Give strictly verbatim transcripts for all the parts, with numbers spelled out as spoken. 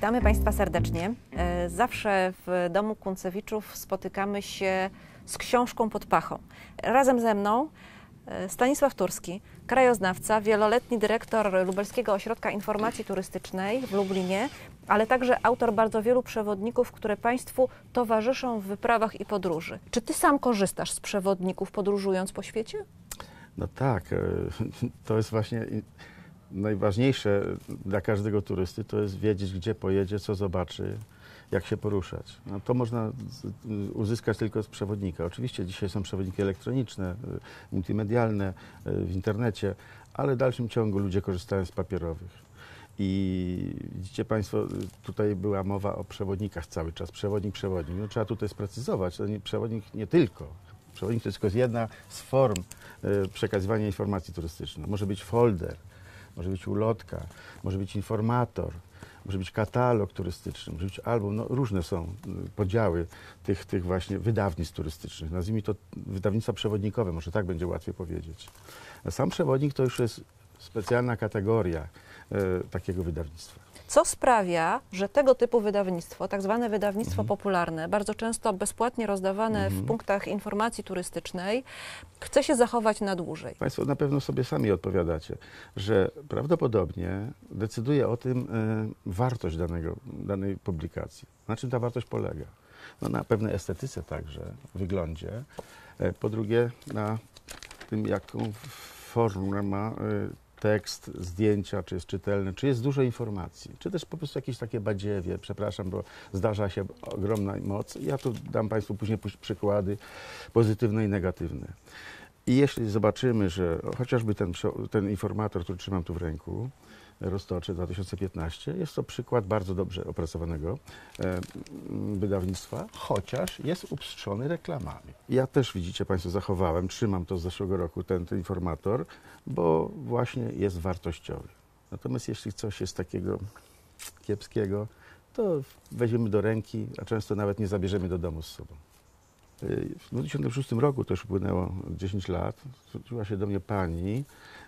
Witamy Państwa serdecznie. Zawsze w domu Kuncewiczów spotykamy się z książką pod pachą. Razem ze mną Stanisław Turski, krajoznawca, wieloletni dyrektor Lubelskiego Ośrodka Informacji Turystycznej w Lublinie, ale także autor bardzo wielu przewodników, które Państwu towarzyszą w wyprawach i podróży. Czy Ty sam korzystasz z przewodników, podróżując po świecie? No tak, to jest właśnie najważniejsze dla każdego turysty, to jest wiedzieć, gdzie pojedzie, co zobaczy, jak się poruszać. No to można uzyskać tylko z przewodnika. Oczywiście dzisiaj są przewodniki elektroniczne, multimedialne, w internecie, ale w dalszym ciągu ludzie korzystają z papierowych. I widzicie Państwo, tutaj była mowa o przewodnikach cały czas. Przewodnik, przewodnik. No, trzeba tutaj sprecyzować, to nie, przewodnik nie tylko. Przewodnik to jest tylko jedna z form y, przekazywania informacji turystycznej. Może być folder, może być ulotka, może być informator, może być katalog turystyczny, może być album. No, różne są podziały tych, tych właśnie wydawnictw turystycznych. Nazwijmy to wydawnictwa przewodnikowe, może tak będzie łatwiej powiedzieć. A sam przewodnik to już jest specjalna kategoria y, takiego wydawnictwa. Co sprawia, że tego typu wydawnictwo, tak zwane wydawnictwo mhm. popularne, bardzo często bezpłatnie rozdawane mhm. w punktach informacji turystycznej, chce się zachować na dłużej? Państwo na pewno sobie sami odpowiadacie, że prawdopodobnie decyduje o tym y, wartość danego, danej publikacji. Na czym ta wartość polega? No, na pewnej estetyce także, wyglądzie. Y, po drugie, na tym, jaką formę ma y, tekst, zdjęcia, czy jest czytelny, czy jest dużo informacji, czy też po prostu jakieś takie badziewie, przepraszam, bo zdarza się ogromna moc. Ja tu dam Państwu później przykłady pozytywne i negatywne. I jeśli zobaczymy, że chociażby ten, ten informator, który trzymam tu w ręku, Roztoczy dwa tysiące piętnaście, jest to przykład bardzo dobrze opracowanego e, wydawnictwa, chociaż jest upstrzony reklamami. Ja też, widzicie Państwo, zachowałem, trzymam to z zeszłego roku, ten, ten informator, bo właśnie jest wartościowy. Natomiast jeśli coś jest takiego kiepskiego, to weźmiemy do ręki, a często nawet nie zabierzemy do domu z sobą. W dwa tysiące szóstym roku, to już upłynęło dziesięć lat, zwróciła się do mnie pani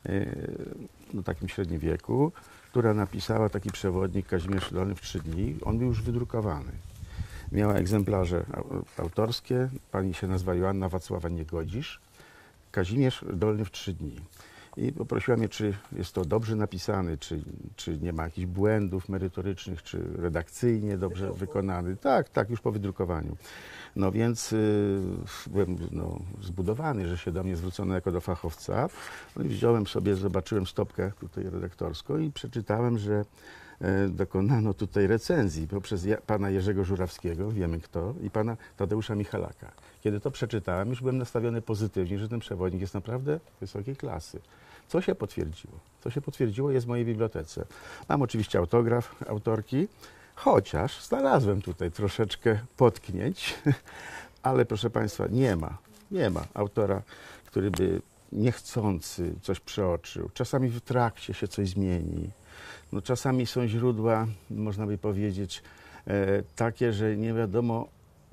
w takim średnim wieku, która napisała taki przewodnik Kazimierz Dolny w trzy dni. On był już wydrukowany. Miała egzemplarze autorskie, pani się nazywa Joanna Wacława Niegodzisz, Kazimierz Dolny w trzy dni. I poprosiła mnie, czy jest to dobrze napisany, czy, czy nie ma jakichś błędów merytorycznych, czy redakcyjnie dobrze wykonany. Tak, tak, już po wydrukowaniu. No więc y, byłem no, zbudowany, że się do mnie zwrócono jako do fachowca. No i wziąłem sobie, zobaczyłem stopkę tutaj redaktorską i przeczytałem, że e, dokonano tutaj recenzji poprzez ja, pana Jerzego Żurawskiego, wiemy kto, i pana Tadeusza Michalaka. Kiedy to przeczytałem, już byłem nastawiony pozytywnie, że ten przewodnik jest naprawdę wysokiej klasy. Co się potwierdziło? Co się potwierdziło jest w mojej bibliotece. Mam oczywiście autograf autorki, chociaż znalazłem tutaj troszeczkę potknięć, ale proszę Państwa, nie ma, nie ma autora, który by niechcący coś przeoczył. Czasami w trakcie się coś zmieni. No, czasami są źródła, można by powiedzieć, e, takie, że nie wiadomo,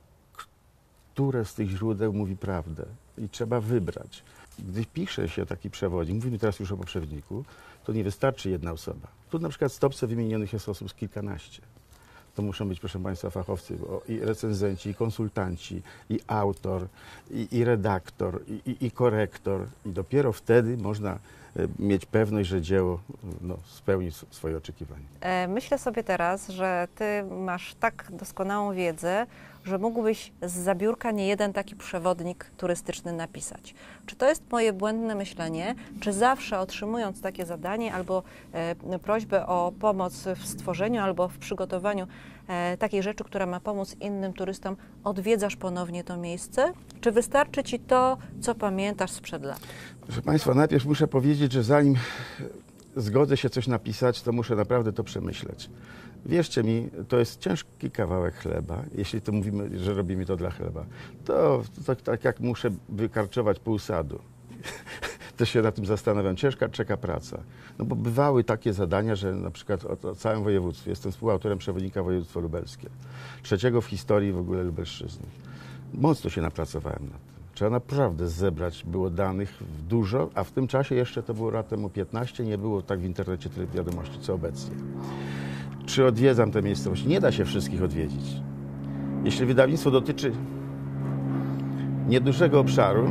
które z tych źródeł mówi prawdę i trzeba wybrać. Gdy pisze się taki przewodnik, mówimy teraz już o poprzedniku, to nie wystarczy jedna osoba. Tu na przykład w stopce wymienionych jest osób z kilkanaście. To muszą być, proszę Państwa, fachowcy, i recenzenci, i konsultanci, i autor, i, i redaktor, i, i, i korektor. I dopiero wtedy można mieć pewność, że dzieło no, spełni swoje oczekiwania. Myślę sobie teraz, że Ty masz tak doskonałą wiedzę, że mógłbyś z zabiórka nie jeden taki przewodnik turystyczny napisać. Czy to jest moje błędne myślenie? Czy zawsze otrzymując takie zadanie albo e, prośbę o pomoc w stworzeniu albo w przygotowaniu e, takiej rzeczy, która ma pomóc innym turystom, odwiedzasz ponownie to miejsce? Czy wystarczy Ci to, co pamiętasz sprzed lat? Proszę Państwa, najpierw muszę powiedzieć, że zanim zgodzę się coś napisać, to muszę naprawdę to przemyśleć. Wierzcie mi, to jest ciężki kawałek chleba, jeśli to mówimy, że robimy to dla chleba. To, to tak jak muszę wykarczować pół sadu. Też się nad tym zastanawiam. Ciężka czeka praca. No bo bywały takie zadania, że na przykład o, o całym województwie, jestem współautorem przewodnika województwo lubelskie, trzeciego w historii w ogóle Lubelszczyzny. Mocno się napracowałem nad tym. Trzeba naprawdę zebrać, było danych dużo, a w tym czasie jeszcze to było lat temu piętnaście, nie było tak w internecie tyle wiadomości, co obecnie. czy odwiedzam te miejscowości. Nie da się wszystkich odwiedzić. Jeśli wydawnictwo dotyczy niedużego obszaru,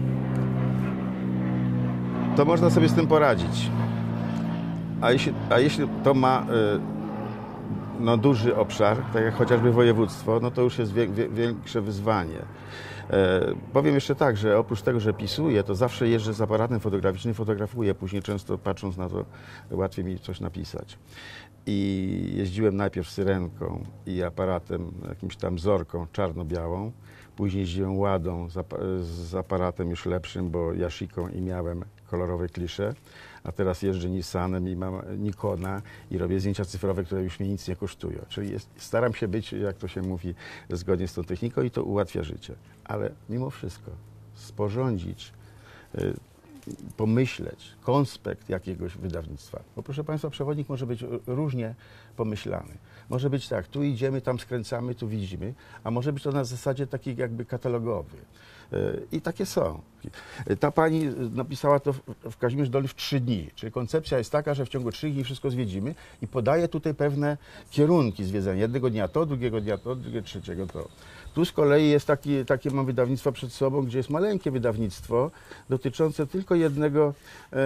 to można sobie z tym poradzić. A jeśli, a jeśli to ma y, no, duży obszar, tak jak chociażby województwo, no to już jest wie, wie, większe wyzwanie. E, powiem jeszcze tak, że oprócz tego, że pisuję, to zawsze jeżdżę z aparatem fotograficznym, fotografuję, później często patrząc na to łatwiej mi coś napisać. I jeździłem najpierw syrenką i aparatem, jakimś tam Zorką czarno-białą, później jeździłem Ładą z, ap z aparatem już lepszym, bo Yashiką i miałem kolorowe klisze, a teraz jeżdżę Nissanem i mam Nikona i robię zdjęcia cyfrowe, które już mnie nic nie kosztują. Czyli jest, staram się być, jak to się mówi, zgodnie z tą techniką i to ułatwia życie. Ale mimo wszystko sporządzić, y, pomyśleć konspekt jakiegoś wydawnictwa. Bo proszę Państwa, przewodnik może być różnie pomyślany. Może być tak, tu idziemy, tam skręcamy, tu widzimy, a może być to na zasadzie takiej jakby katalogowy. I takie są. Ta pani napisała to w Kazimierz Dolny w trzy dni, czyli koncepcja jest taka, że w ciągu trzech dni wszystko zwiedzimy i podaje tutaj pewne kierunki zwiedzania. Jednego dnia to, drugiego dnia to, drugiego, trzeciego to. Tu z kolei jest taki, takie mam wydawnictwo przed sobą, gdzie jest maleńkie wydawnictwo dotyczące tylko jednego, e,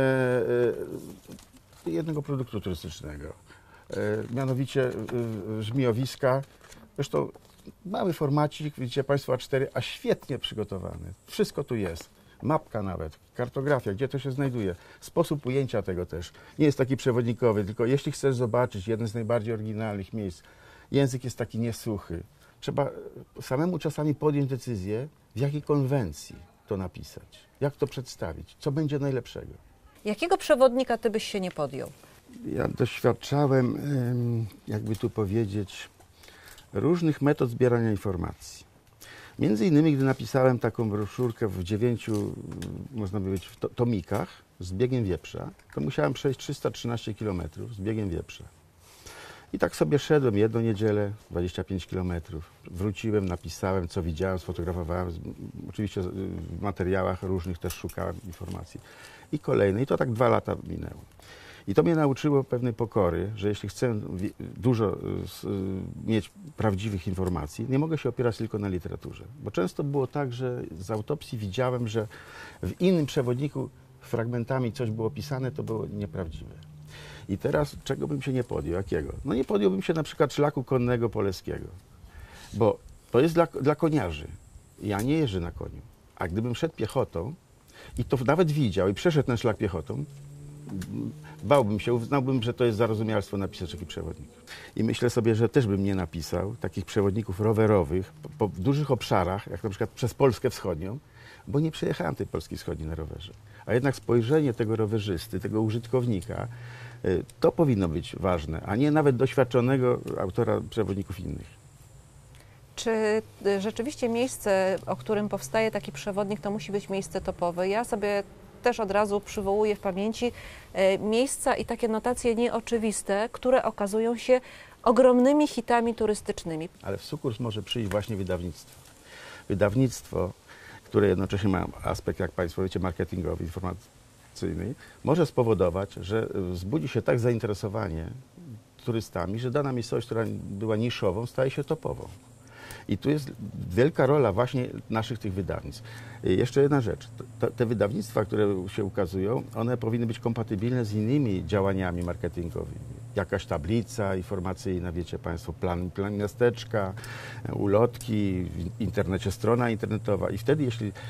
e, jednego produktu turystycznego. E, mianowicie e, żmijowiska. Zresztą mały formacik, widzicie Państwo, A cztery, a świetnie przygotowany. Wszystko tu jest. Mapka nawet, kartografia, gdzie to się znajduje. Sposób ujęcia tego też. Nie jest taki przewodnikowy, tylko jeśli chcesz zobaczyć jeden z najbardziej oryginalnych miejsc, język jest taki niesuchy. Trzeba samemu czasami podjąć decyzję, w jakiej konwencji to napisać, jak to przedstawić, co będzie najlepszego. Jakiego przewodnika ty byś się nie podjął? Ja doświadczałem, jakby tu powiedzieć, różnych metod zbierania informacji. Między innymi, gdy napisałem taką broszurkę w dziewięciu, można powiedzieć, w to, tomikach z biegiem wieprza, to musiałem przejść trzysta trzynaście kilometrów z biegiem wieprza. I tak sobie szedłem jedną niedzielę, dwadzieścia pięć kilometrów. Wróciłem, napisałem, co widziałem, sfotografowałem. Oczywiście w materiałach różnych też szukałem informacji. I kolejne. I to tak dwa lata minęło. I to mnie nauczyło pewnej pokory, że jeśli chcę dużo mieć prawdziwych informacji, nie mogę się opierać tylko na literaturze. Bo często było tak, że z autopsji widziałem, że w innym przewodniku fragmentami coś było pisane, to było nieprawdziwe. I teraz czego bym się nie podjął? Jakiego? No nie podjąłbym się na przykład szlaku konnego poleskiego, bo to jest dla, dla koniarzy. Ja nie jeżdżę na koniu. A gdybym szedł piechotą i to nawet widział i przeszedł ten szlak piechotą, bałbym się, uznałbym, że to jest zarozumialstwo napisać taki przewodnik. I myślę sobie, że też bym nie napisał takich przewodników rowerowych po, po dużych obszarach, jak na przykład przez Polskę Wschodnią, bo nie przejechałem tej Polski Wschodniej na rowerze. A jednak spojrzenie tego rowerzysty, tego użytkownika, to powinno być ważne, a nie nawet doświadczonego autora przewodników innych. Czy rzeczywiście miejsce, o którym powstaje taki przewodnik, to musi być miejsce topowe? Ja sobie też od razu przywołuję w pamięci e, miejsca i takie notacje nieoczywiste, które okazują się ogromnymi hitami turystycznymi. Ale w sukurs może przyjść właśnie wydawnictwo. Wydawnictwo, które jednocześnie ma aspekt, jak Państwo wiecie, marketingowy, informacyjny, może spowodować, że wzbudzi się tak zainteresowanie turystami, że dana miejscowość, która była niszową, staje się topową. I tu jest wielka rola właśnie naszych tych wydawnictw. Jeszcze jedna rzecz. Te, te wydawnictwa, które się ukazują, one powinny być kompatybilne z innymi działaniami marketingowymi. Jakaś tablica informacyjna, wiecie Państwo, plan, plan miasteczka, ulotki, w internecie strona internetowa. I wtedy, jeśli e,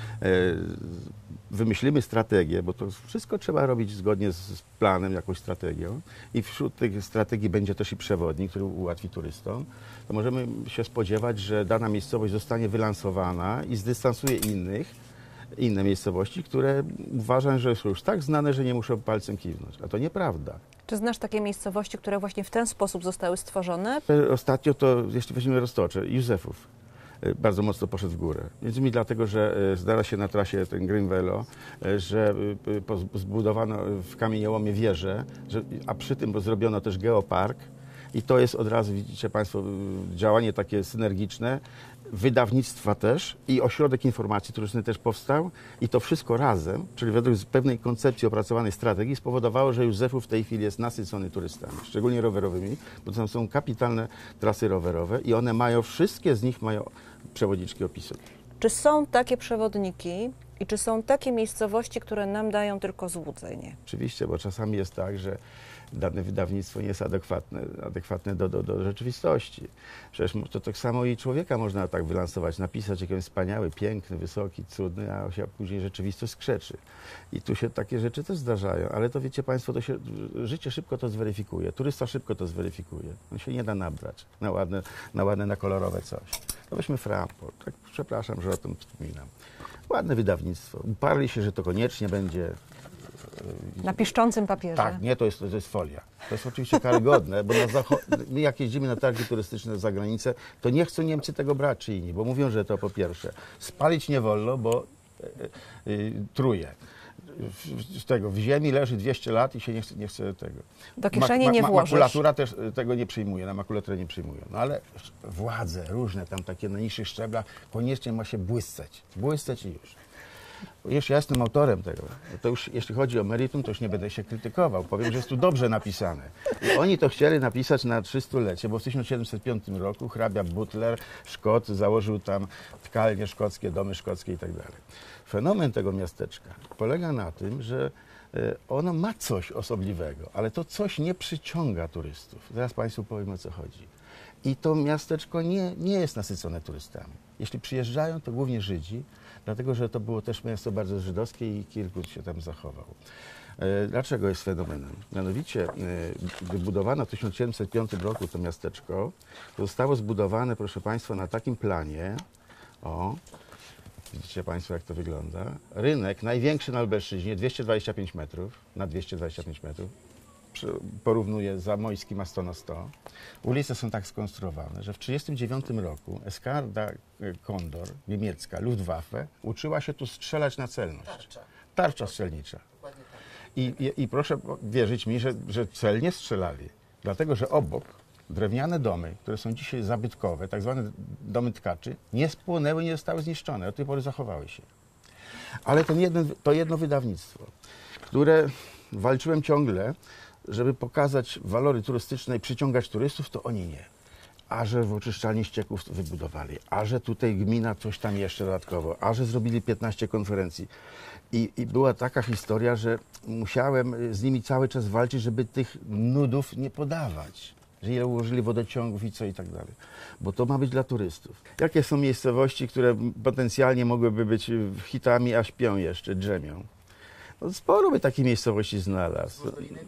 wymyślimy strategię, bo to wszystko trzeba robić zgodnie z planem, jakąś strategią i wśród tych strategii będzie też i przewodnik, który ułatwi turystom, to możemy się spodziewać, że dana miejscowość zostanie wylansowana i zdystansuje innych, inne miejscowości, które uważam, że są już tak znane, że nie muszą palcem kiwnąć. A to nieprawda. Czy znasz takie miejscowości, które właśnie w ten sposób zostały stworzone? Ostatnio to, jeśli weźmiemy Roztocze, Józefów bardzo mocno poszedł w górę. Między innymi dlatego, że znalazł się na trasie ten Green Velo, że zbudowano w kamieniołomie wieżę, że, a przy tym zrobiono też geopark I to jest od razu, widzicie Państwo, działanie takie synergiczne, wydawnictwa też i ośrodek informacji turystycznej też powstał i to wszystko razem, czyli według pewnej koncepcji opracowanej strategii spowodowało, że Józefów w tej chwili jest nasycony turystami, szczególnie rowerowymi, bo tam są kapitalne trasy rowerowe i one mają, wszystkie z nich mają przewodniczki opisów. Czy są takie przewodniki i czy są takie miejscowości, które nam dają tylko złudzenie? Oczywiście, bo czasami jest tak, że dane wydawnictwo nie jest adekwatne, adekwatne do, do, do rzeczywistości. Przecież to tak samo i człowieka można tak wylansować, napisać jakiś wspaniały, piękny, wysoki, cudny, a się później rzeczywistość skrzeczy. I tu się takie rzeczy też zdarzają, ale to wiecie Państwo, to się, życie szybko to zweryfikuje, turysta szybko to zweryfikuje. On się nie da nabrać na ładne, na ładne, na kolorowe coś. No weźmy Fraport, tak, przepraszam, że o tym wspominam. Ładne wydawnictwo, uparli się, że to koniecznie będzie. Na piszczącym papierze. Tak, nie, to jest, to jest folia. To jest oczywiście karygodne, bo na my jak jeździmy na targi turystyczne za granicę, to nie chcą Niemcy tego brać czy inni, bo mówią, że to po pierwsze spalić nie wolno, bo y, y, truje. Z tego, w ziemi leży dwieście lat i się nie chce, nie chce tego. Do kieszeni ma, ma, nie włożysz. Makulatura też tego nie przyjmuje, na makulaturę nie przyjmują. No ale władze różne, tam takie na niższych szczeblach, koniecznie ma się błysceć. Błysceć i już. Już ja jestem autorem tego. To już, jeśli chodzi o meritum, to już nie będę się krytykował. Powiem, że jest tu dobrze napisane. I oni to chcieli napisać na trzystulecie, bo w tysiąc siedemset piątym roku hrabia Butler, Szkot, założył tam tkalnie szkockie, domy szkockie i tak dalej. Fenomen tego miasteczka polega na tym, że ono ma coś osobliwego, ale to coś nie przyciąga turystów. Zaraz Państwu powiem, o co chodzi. I to miasteczko nie, nie jest nasycone turystami. Jeśli przyjeżdżają, to głównie Żydzi, dlatego że to było też miasto bardzo żydowskie i kilku się tam zachowało. Dlaczego jest fenomenem? Mianowicie, gdy budowano w tysiąc siedemset piątym roku to miasteczko, to zostało zbudowane, proszę Państwa, na takim planie, o, widzicie Państwo, jak to wygląda, rynek największy na Lubelszczyźnie, dwieście dwadzieścia pięć metrów, na dwieście dwadzieścia pięć metrów, porównuję Zamojski ma sto na sto. Ulice są tak skonstruowane, że w tysiąc dziewięćset trzydziestym dziewiątym roku Eskarda Kondor, niemiecka, Luftwaffe, uczyła się tu strzelać na celność. Tarcza, Tarcza strzelnicza. I, i, I proszę wierzyć mi, że, że celnie strzelali, dlatego że obok drewniane domy, które są dzisiaj zabytkowe, tak zwane domy tkaczy, nie spłonęły, nie zostały zniszczone, od tej pory zachowały się. Ale to jedno, to jedno wydawnictwo, które walczyłem ciągle, żeby pokazać walory turystyczne i przyciągać turystów, to oni nie. A że w oczyszczalni ścieków wybudowali, a że tutaj gmina coś tam jeszcze dodatkowo, a że zrobili piętnaście konferencji. I, I była taka historia, że musiałem z nimi cały czas walczyć, żeby tych nudów nie podawać. Że ile ułożyli wodociągów i co i tak dalej. Bo to ma być dla turystów. Jakie są miejscowości, które potencjalnie mogłyby być hitami, a śpią jeszcze, drzemią? No, sporo by takich miejscowości znalazł.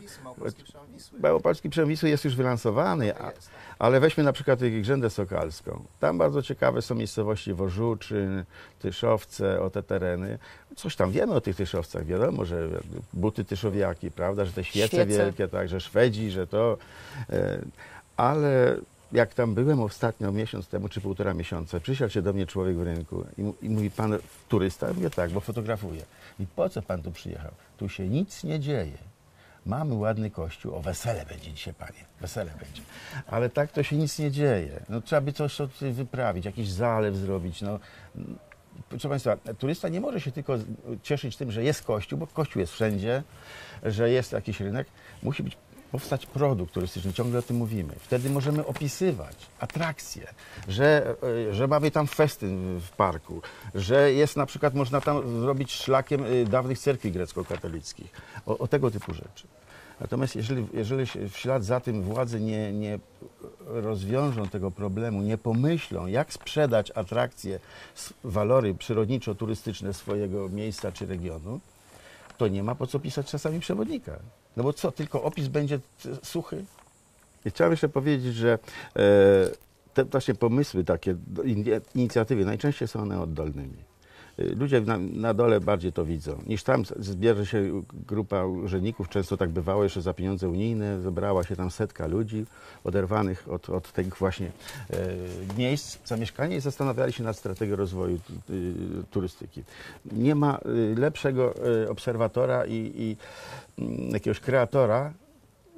Małopolski Przemysł jest już wylansowany, a, ale weźmy na przykład Grzędę Sokalską. Tam bardzo ciekawe są miejscowości Wożuczyn, Tyszowce, o te tereny. Coś tam wiemy o tych Tyszowcach, wiadomo, że buty tyszowiaki, prawda, że te świece, świece. wielkie, tak, że Szwedzi, że to... E, ale jak tam byłem ostatnio, miesiąc temu, czy półtora miesiąca, przysiadł się do mnie człowiek w rynku i, i mówi, pan turysta? Ja mówię, tak, bo fotografuję. I po co pan tu przyjechał? Tu się nic nie dzieje. Mamy ładny kościół, o wesele będzie dzisiaj, panie, wesele będzie. Ale tak to się nic nie dzieje. No trzeba by coś tutaj wyprawić, jakiś zalew zrobić. No. Proszę Państwa, turysta nie może się tylko cieszyć tym, że jest kościół, bo kościół jest wszędzie, że jest jakiś rynek. Musi być powstać produkt turystyczny, ciągle o tym mówimy. Wtedy możemy opisywać atrakcje, że, że mamy tam festyn w parku, że jest na przykład, można tam zrobić szlakiem dawnych cerkwi grecko-katolickich. O, o tego typu rzeczy. Natomiast jeżeli, jeżeli w ślad za tym władze nie, nie rozwiążą tego problemu, nie pomyślą, jak sprzedać atrakcje, walory przyrodniczo-turystyczne swojego miejsca czy regionu, to nie ma po co pisać czasami przewodnika. No bo co, tylko opis będzie suchy? I chciałem jeszcze powiedzieć, że e, te właśnie pomysły takie, inicjatywy, najczęściej są one oddolnymi. Ludzie na, na dole bardziej to widzą, niż tam zbierze się grupa urzędników, często tak bywało jeszcze za pieniądze unijne, zebrała się tam setka ludzi oderwanych od, od tych właśnie e, miejsc zamieszkania i zastanawiali się nad strategią rozwoju y, turystyki. Nie ma y, lepszego y, obserwatora i, i y, jakiegoś kreatora,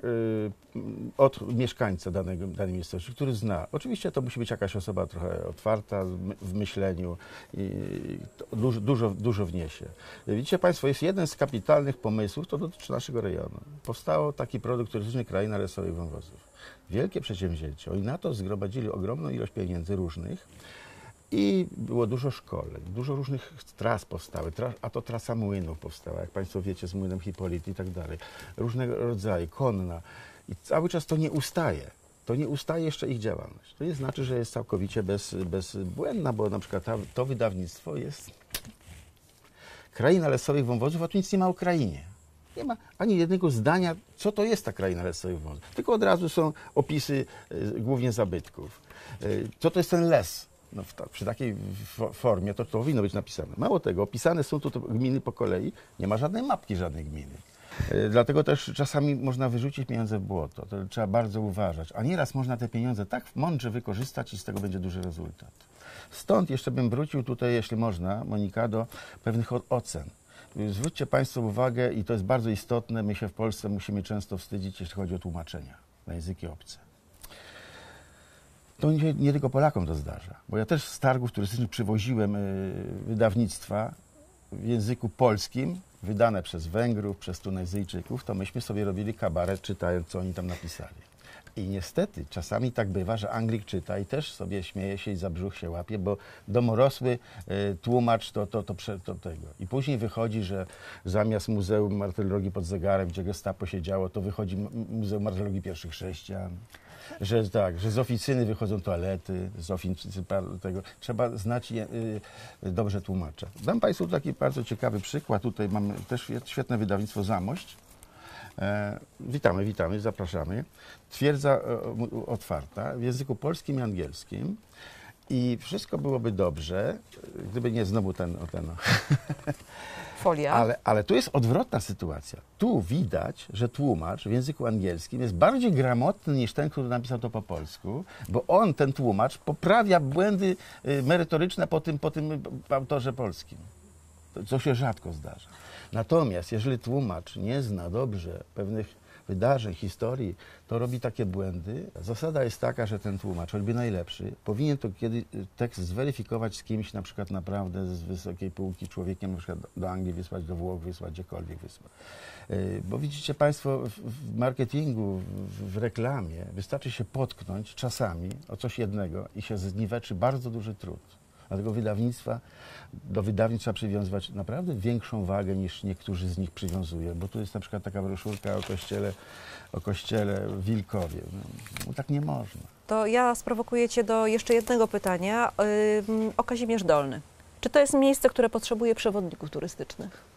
y, od mieszkańca danego, danej miejscowości, który zna. Oczywiście to musi być jakaś osoba trochę otwarta w myśleniu i to dużo, dużo, dużo wniesie. Widzicie Państwo, jest jeden z kapitalnych pomysłów, to dotyczy naszego rejonu. Powstało taki produkt turystyczny Kraina Lesowych Wąwozów. Wielkie przedsięwzięcie. Oni na to zgromadzili ogromną ilość pieniędzy różnych. I było dużo szkoleń, dużo różnych tras powstały, tra, a to trasa młynów powstała, jak Państwo wiecie, z młynem Hipolit i tak dalej. Różnego rodzaju, konna. I cały czas to nie ustaje. To nie ustaje jeszcze ich działalność. To nie znaczy, że jest całkowicie bez, bezbłędna, bo na przykład ta, to wydawnictwo jest Kraina Lesowych Wąwozów, a tu nic nie ma o krainie. Nie ma ani jednego zdania, co to jest ta Kraina Lesowych Wąwozów. Tylko od razu są opisy y, głównie zabytków. Y, co to jest ten les? No, w ta, przy takiej formie to, to powinno być napisane. Mało tego, opisane są tu to gminy po kolei, nie ma żadnej mapki żadnej gminy. E, dlatego też czasami można wyrzucić pieniądze w błoto, to trzeba bardzo uważać. A nieraz można te pieniądze tak mądrze wykorzystać i z tego będzie duży rezultat. Stąd jeszcze bym wrócił tutaj, jeśli można, Monika, do pewnych ocen. Zwróćcie Państwo uwagę, i to jest bardzo istotne, my się w Polsce musimy często wstydzić, jeśli chodzi o tłumaczenia na języki obce. To nie, nie tylko Polakom to zdarza, bo ja też z targów turystycznych przywoziłem y, wydawnictwa w języku polskim, wydane przez Węgrów, przez Tunezyjczyków, to myśmy sobie robili kabaret, czytając, co oni tam napisali. I niestety czasami tak bywa, że Anglik czyta i też sobie śmieje się i za brzuch się łapie, bo domorosły y, tłumacz to, to, to, to, to tego. I później wychodzi, że zamiast Muzeum Martyrologii pod Zegarem, gdzie Gestapo siedziało, to wychodzi Muzeum Martyrologii Pierwszych Chrześcijan. Że tak, że z oficyny wychodzą toalety, z oficyny tego. Trzeba znać je, y, dobrze tłumacza. Dam Państwu taki bardzo ciekawy przykład. Tutaj mamy też świetne wydawnictwo Zamość. E, witamy, witamy, zapraszamy. Twierdza e, otwarta w języku polskim i angielskim. I wszystko byłoby dobrze, gdyby nie znowu ten... ten Folia. Ale, ale tu jest odwrotna sytuacja. Tu widać, że tłumacz w języku angielskim jest bardziej gramotny niż ten, który napisał to po polsku, bo on, ten tłumacz, poprawia błędy y, merytoryczne po tym, po tym autorze polskim. To, co się rzadko zdarza. Natomiast jeżeli tłumacz nie zna dobrze pewnych wydarzeń, historii, to robi takie błędy. Zasada jest taka, że ten tłumacz, choćby najlepszy, powinien to kiedy tekst zweryfikować z kimś na przykład naprawdę z wysokiej półki człowiekiem, na przykład do Anglii wysłać, do Włoch wysłać, gdziekolwiek wysłać. Bo widzicie Państwo, w marketingu, w reklamie wystarczy się potknąć czasami o coś jednego i się zniweczy bardzo duży trud. Dlatego wydawnictwa, do wydawnictwa trzeba przywiązywać naprawdę większą wagę niż niektórzy z nich przywiązują, bo tu jest na przykład taka broszurka o kościele, o kościele w Wilkowie. No, tak nie można. To ja sprowokuję Cię do jeszcze jednego pytania yy, o Kazimierz Dolny. Czy to jest miejsce, które potrzebuje przewodników turystycznych?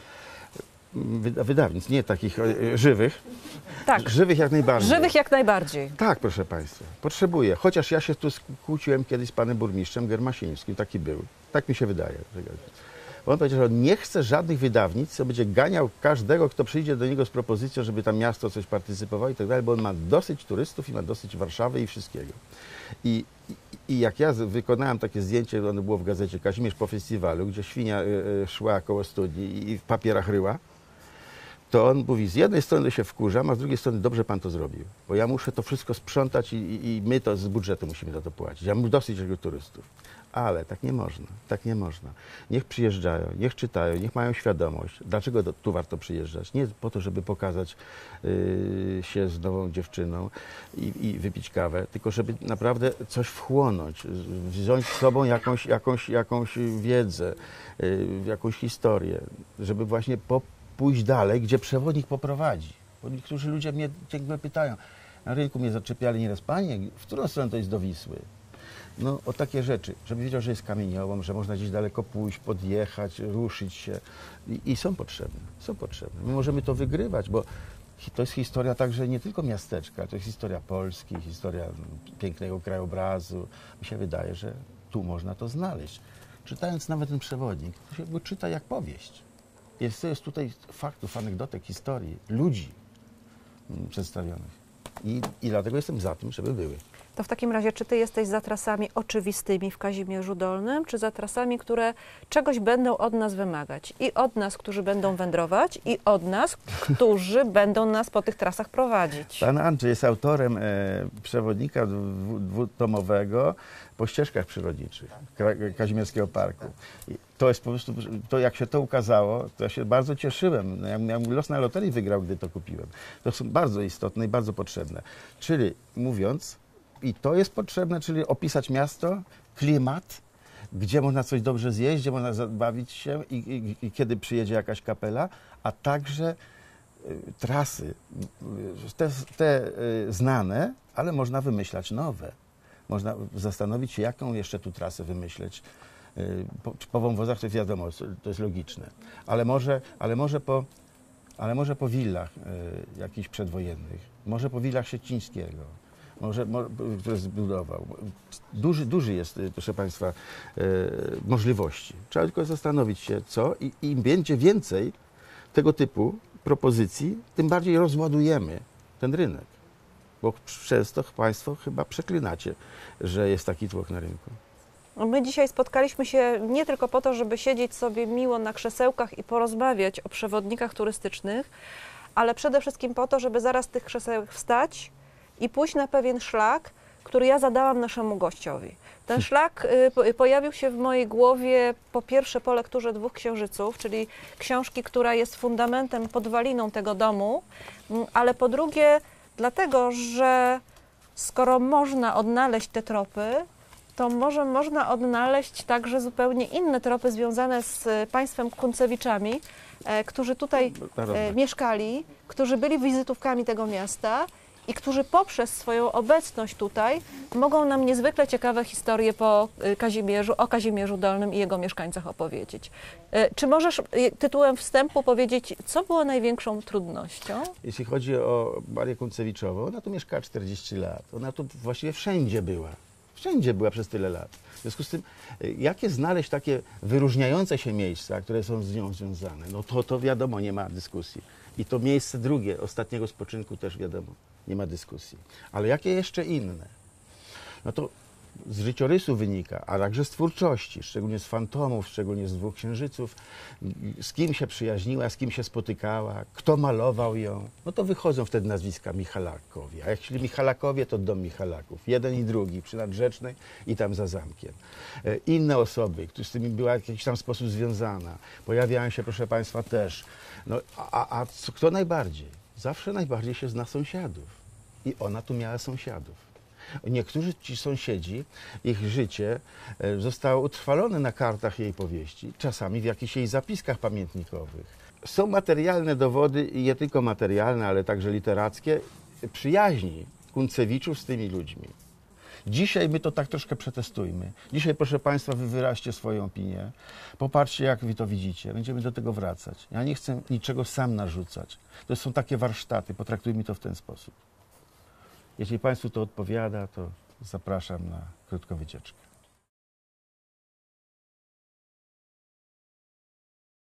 Wydawnictw, nie takich e, żywych. Tak. Żywych jak najbardziej. Żywych jak najbardziej. Tak, proszę Państwa, potrzebuję. Chociaż ja się tu skłóciłem kiedyś z panem burmistrzem Germasińskim, taki był. Tak mi się wydaje. On powiedział, że on nie chce żadnych wydawnictw, co będzie ganiał każdego, kto przyjdzie do niego z propozycją, żeby tam miasto coś partycypowało i tak dalej, bo on ma dosyć turystów i ma dosyć Warszawy i wszystkiego. I, i, i jak ja wykonałem takie zdjęcie, ono było w gazecie Kazimierz po festiwalu, gdzie świnia y, y, szła koło studni i w papierach ryła, to on mówi, z jednej strony się wkurzam, a z drugiej strony dobrze pan to zrobił, bo ja muszę to wszystko sprzątać i, i, i my to z budżetu musimy za to płacić. Ja mam dosyć tego turystów. Ale tak nie można, tak nie można. Niech przyjeżdżają, niech czytają, niech mają świadomość, dlaczego do, tu warto przyjeżdżać. Nie po to, żeby pokazać yy, się z nową dziewczyną i, i wypić kawę, tylko żeby naprawdę coś wchłonąć, wziąć z sobą jakąś, jakąś, jakąś wiedzę, yy, jakąś historię, żeby właśnie po pójść dalej, gdzie przewodnik poprowadzi. Bo niektórzy ludzie mnie ciągle pytają, na rynku mnie zaczepiali nieraz, panie, w którą stronę to jest do Wisły? No o takie rzeczy, żeby wiedział, że jest kamieniołom, że można gdzieś daleko pójść, podjechać, ruszyć się i, i są potrzebne, są potrzebne. My możemy to wygrywać, bo to jest historia także nie tylko miasteczka, to jest historia Polski, historia pięknego krajobrazu. Mi się wydaje, że tu można to znaleźć. Czytając nawet ten przewodnik, to się go czyta jak powieść. Jest, jest tutaj faktów, anegdotek, historii, ludzi przedstawionych. I, I dlatego jestem za tym, żeby były. To w takim razie, czy ty jesteś za trasami oczywistymi w Kazimierzu Dolnym, czy za trasami, które czegoś będą od nas wymagać? I od nas, którzy będą wędrować, i od nas, którzy będą nas po tych trasach prowadzić. Pan Andrzej jest autorem e, przewodnika dwu- dwutomowego po ścieżkach przyrodniczych Ka- Kazimierskiego Parku. I to jest po prostu, to jak się to ukazało, to ja się bardzo cieszyłem. No, ja miałem los na loterii wygrał, gdy to kupiłem. To są bardzo istotne i bardzo potrzebne. Czyli mówiąc, i to jest potrzebne, czyli opisać miasto, klimat, gdzie można coś dobrze zjeść, gdzie można zabawić się i, i, i kiedy przyjedzie jakaś kapela, a także y, trasy, y, te, te y, znane, ale można wymyślać nowe. Można zastanowić się, jaką jeszcze tu trasę wymyśleć. Y, po, po wąwozach to wiadomo, to jest logiczne, ale może, ale może po, ale może po willach y, jakichś przedwojennych, może po willach Siecińskiego. Może, mo, które zbudował. Duży, duży jest, proszę Państwa, e, możliwości. Trzeba tylko zastanowić się, co i im będzie więcej tego typu propozycji, tym bardziej rozładujemy ten rynek. Bo przez to Państwo chyba przeklinacie, że jest taki tłok na rynku. My dzisiaj spotkaliśmy się nie tylko po to, żeby siedzieć sobie miło na krzesełkach i porozmawiać o przewodnikach turystycznych, ale przede wszystkim po to, żeby zaraz z tych krzesełek wstać i pójść na pewien szlak, który ja zadałam naszemu gościowi. Ten szlak y, pojawił się w mojej głowie po pierwsze po lekturze Dwóch Księżyców, czyli książki, która jest fundamentem, podwaliną tego domu, ale po drugie dlatego, że skoro można odnaleźć te tropy, to może można odnaleźć także zupełnie inne tropy związane z państwem Kuncewiczami, e, którzy tutaj e, mieszkali, którzy byli wizytówkami tego miasta i którzy poprzez swoją obecność tutaj mogą nam niezwykle ciekawe historie po Kazimierzu, o Kazimierzu Dolnym i jego mieszkańcach opowiedzieć. Czy możesz tytułem wstępu powiedzieć, co było największą trudnością? Jeśli chodzi o Marię Kuncewiczową, ona tu mieszkała czterdzieści lat. Ona tu właściwie wszędzie była. Wszędzie była przez tyle lat. W związku z tym, jakie znaleźć takie wyróżniające się miejsca, które są z nią związane? No to, to wiadomo, nie ma dyskusji. I to miejsce drugie, ostatniego spoczynku też wiadomo, nie ma dyskusji. Ale jakie jeszcze inne? No to z życiorysu wynika, a także z twórczości, szczególnie z Fantomów, szczególnie z Dwóch Księżyców, z kim się przyjaźniła, z kim się spotykała, kto malował ją. No to wychodzą wtedy nazwiska Michalakowie. A jeśli Michalakowie, to dom Michalaków. Jeden i drugi, przy Nadrzecznej i tam za zamkiem. Inne osoby, które z tymi była w jakiś tam sposób związana, pojawiają się, proszę Państwa, też. No, a, a co, kto najbardziej? Zawsze najbardziej się zna sąsiadów. I ona tu miała sąsiadów. Niektórzy ci sąsiedzi, ich życie zostało utrwalone na kartach jej powieści, czasami w jakichś jej zapiskach pamiętnikowych. Są materialne dowody, i nie tylko materialne, ale także literackie, przyjaźni Kuncewiczów z tymi ludźmi. Dzisiaj my to tak troszkę przetestujmy. Dzisiaj, proszę Państwa, wy wyraźcie swoją opinię. Popatrzcie, jak wy to widzicie. Będziemy do tego wracać. Ja nie chcę niczego sam narzucać. To są takie warsztaty, potraktujmy to w ten sposób. Jeśli Państwu to odpowiada, to zapraszam na krótką wycieczkę.